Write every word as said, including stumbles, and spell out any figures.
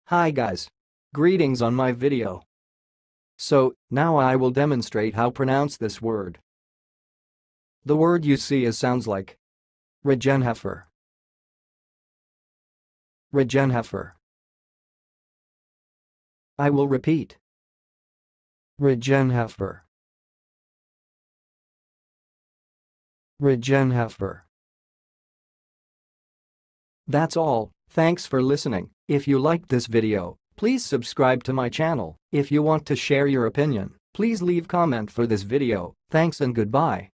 Hi guys. Greetings on my video. So, now I will demonstrate how pronounce this word. The word you see is sounds like Rogenhofer. Rogenhofer. I will repeat. Rogenhofer. Rogenhofer. That's all. Thanks for listening. If you liked this video, please subscribe to my channel. If you want to share your opinion, please leave comment for this video. Thanks and goodbye.